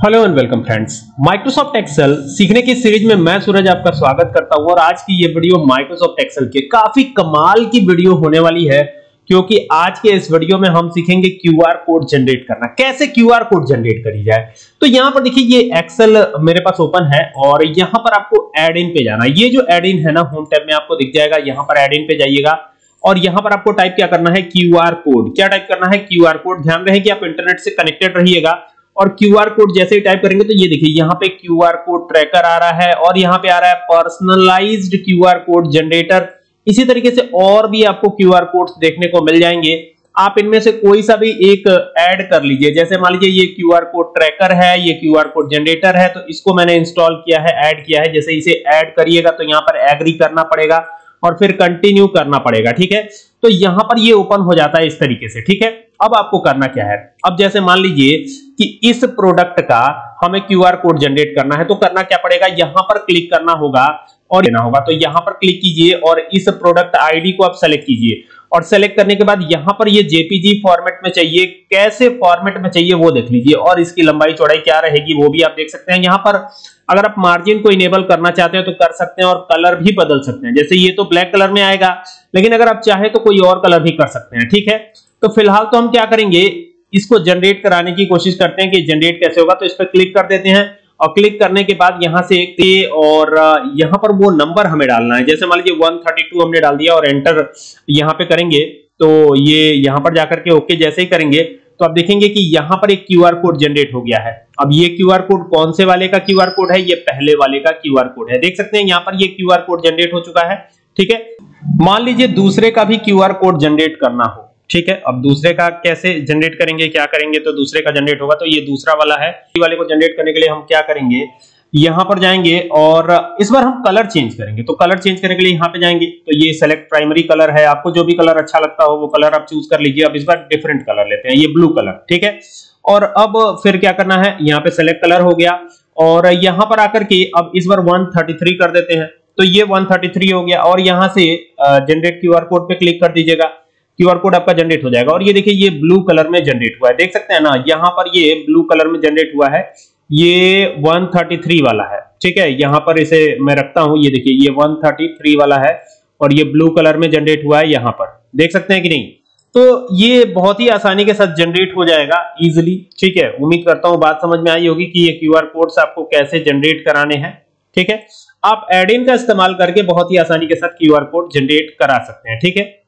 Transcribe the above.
Hello and welcome friends. Microsoft Excel सीखने की series में मैं सूरज आपका स्वागत करता हूं और आज की ये वीडियो माइक्रोसॉफ्ट एक्सेल के काफी कमाल की वीडियो होने वाली है, क्योंकि आज के इस वीडियो में हम सीखेंगे क्यूआर कोड जनरेट करना, कैसे क्यूआर कोड जनरेट करी जाए। तो यहां पर देखिए ये एक्सेल मेरे पास ओपन है और यहां पर आपको ऐड इन पे जाना है। ये जो ऐड इन है ना, होम टैब में आपको दिख जाएगा। यहां पर ऐड इन पे जाइएगा और यहां पर आपको टाइप क्या करना है, क्यूआर कोड। क्या टाइप करना है, क्यूआर कोड। ध्यान रहे कि आप इंटरनेट से कनेक्टेड रहिएगा और क्यूआर कोड जैसे ही टाइप करेंगे तो ये देखिए यहाँ पे क्यूआर कोड ट्रैकर आ रहा है और यहाँ पे आ रहा है पर्सनलाइज्ड क्यूआर कोड जनरेटर। इसी तरीके से और भी आपको क्यूआर कोड्स देखने को मिल जाएंगे। आप इनमें से कोई सा भी एक ऐड कर लीजिए। जैसे मान लीजिए ये क्यूआर कोड ट्रैकर है, ये क्यूआर कोड जनरेटर है, तो इसको मैंने इंस्टॉल किया है, ऐड किया है। जैसे इसे ऐड करिएगा तो यहाँ पर एग्री करना पड़ेगा और फिर कंटिन्यू करना पड़ेगा। ठीक है, तो यहां पर ये ओपन हो जाता है इस तरीके से। ठीक है, अब आपको करना क्या है, अब जैसे मान लीजिए कि इस प्रोडक्ट का हमें क्यूआर कोड जनरेट करना है, तो करना क्या पड़ेगा, यहां पर क्लिक करना होगा और लेना होगा। तो यहां पर क्लिक कीजिए और इस प्रोडक्ट आईडी को आप सेलेक्ट कीजिए और सेलेक्ट करने के बाद यहां पर ये जेपीजी फॉर्मेट में चाहिए, कैसे फॉर्मेट में चाहिए वो देख लीजिए और इसकी लंबाई चौड़ाई क्या रहेगी वो भी आप देख सकते हैं। यहां पर अगर आप मार्जिन को इनेबल करना चाहते हैं तो कर सकते हैं और कलर भी बदल सकते हैं। जैसे ये तो ब्लैक कलर में आएगा, लेकिन अगर आप चाहे तो कोई और कलर भी कर सकते हैं। ठीक है, तो फिलहाल तो हम क्या करेंगे, इसको जनरेट कराने की कोशिश करते हैं कि जनरेट कैसे होगा। तो इस पर क्लिक कर देते हैं और क्लिक करने के बाद यहां से और यहां पर वो नंबर हमें डालना है। जैसे मान लीजिए 132 हमने डाल दिया और एंटर यहां पे करेंगे तो ये यहां पर जाकर के ओके जैसे ही करेंगे तो आप देखेंगे कि यहां पर एक क्यूआर कोड जनरेट हो गया है। अब ये क्यूआर कोड कौन से वाले का क्यूआर कोड है, ये पहले वाले का क्यूआर कोड है। देख सकते हैं यहां पर ये क्यूआर कोड जनरेट हो चुका है। ठीक है, मान लीजिए दूसरे का भी क्यूआर कोड जनरेट करना हो। ठीक है, अब दूसरे का कैसे जनरेट करेंगे, क्या करेंगे, तो दूसरे का जनरेट होगा तो ये दूसरा वाला है। इस वाले को जनरेट करने के लिए हम क्या करेंगे, यहां पर जाएंगे और इस बार हम कलर चेंज करेंगे। तो कलर चेंज करने के लिए यहां पे जाएंगे तो ये सेलेक्ट प्राइमरी कलर है, आपको जो भी कलर अच्छा लगता हो वो कलर आप चूज कर लीजिए। अब इस बार डिफरेंट कलर लेते हैं, ये ब्लू कलर। ठीक है, और अब फिर क्या करना है, यहाँ पे सेलेक्ट कलर हो गया और यहां पर आकर के अब इस बार 133 कर देते हैं। तो ये 133 हो गया और यहां से जनरेट क्यूआर कोड पे क्लिक कर दीजिएगा, क्यूआर कोड आपका जनरेट हो जाएगा। और ये देखिए ये ब्लू कलर में जनरेट हुआ है, देख सकते हैं ना, यहां पर ये ब्लू कलर में जनरेट हुआ है, ये 133 वाला है। ठीक है, यहां पर इसे मैं रखता हूं, ये देखिए ये 133 वाला है और ये ब्लू कलर में जनरेट हुआ है, यहां पर देख सकते हैं कि नहीं। तो ये बहुत ही आसानी के साथ जनरेट हो जाएगा इजीली। ठीक है, उम्मीद करता हूं बात समझ में आई होगी कि ये क्यूआर कोड्स आपको कैसे जनरेट कराने हैं। ठीक है, आप एड इन का इस्तेमाल करके बहुत ही आसानी के साथ क्यूआर कोड जनरेट करा सकते हैं। ठीक है।